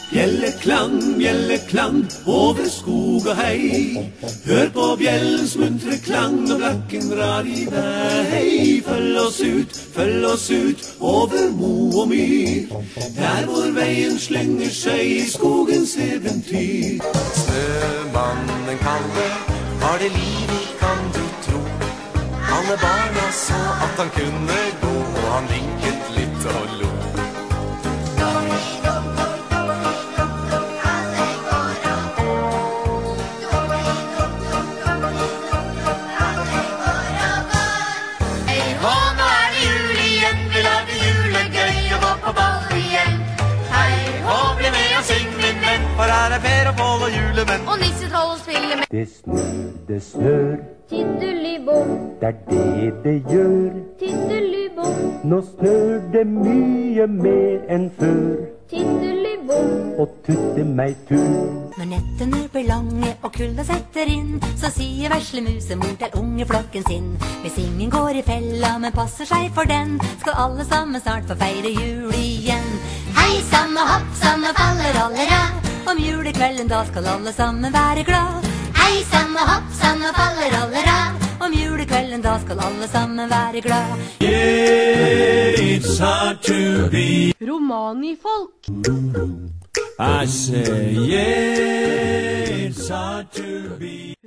Bjelleklang, bjelleklang over skog og hei. Hør på bjellens muntre klang når brakken drar i vei. Følg oss ut over mo og myr, der hvor veien slynger seg i skogens eventyr. Snømannen Kalle har det liv i, kan du tro. Alle barna så at han kunne gå, og han vinket litt og lo. For her er Per og Pål og julemenn og nissetroll spiller med. Det snør Tiddelibom, det er det gjør. tiddelibom, Nå snør det mye mer enn før. tiddelibom. Og tutte meg tur. Når nettene blir lange og kulda setter inn, så sier vesle musemor til ungeflokken sin: hvis ingen går i fella, men passer seg for den, skal alle sammen snart få feire jul igjen. Hei sann og hopp sann og fallerallera, om julekvelden da skal alle sammen være glad. Hei sann og hopp sann og fallerallera, om julekvelden da skal alle sammen være glad. Yeah, it's hard to be Romanifolk. I say, yeah, it's hard to be